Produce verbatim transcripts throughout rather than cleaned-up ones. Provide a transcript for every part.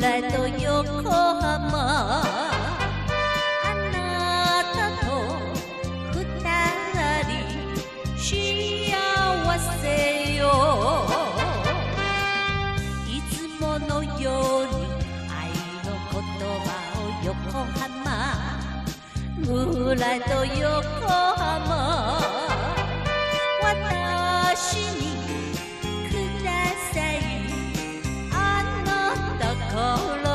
村と横浜、あなたと二人幸せよ。いつものように愛の言葉を横浜、村と横浜、私にくださいあの心。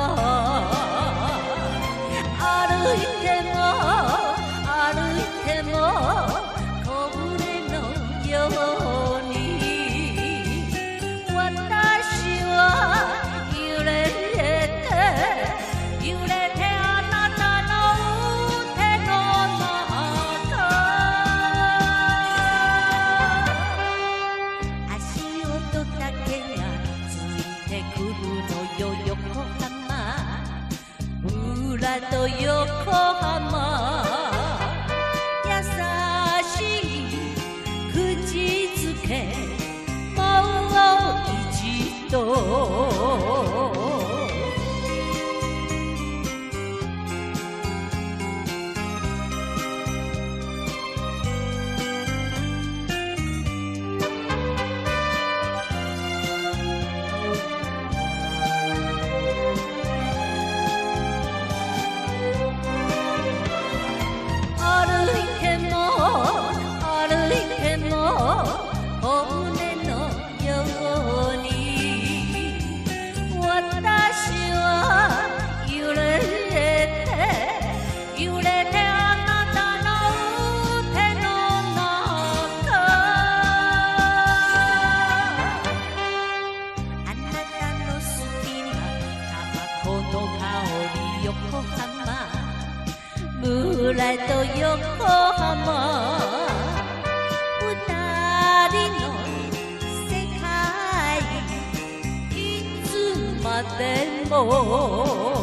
歩いても歩いても小舟のように、私は揺れて揺れてあなたの手の中。足音だけがついてくるのよ横浜、村と横浜。優しい口づけもう一度。小舟のように、私は揺れて揺れてあなたの手の中。あなたの好きなタバコの香り横浜、村と横浜。二人の世界いつまでも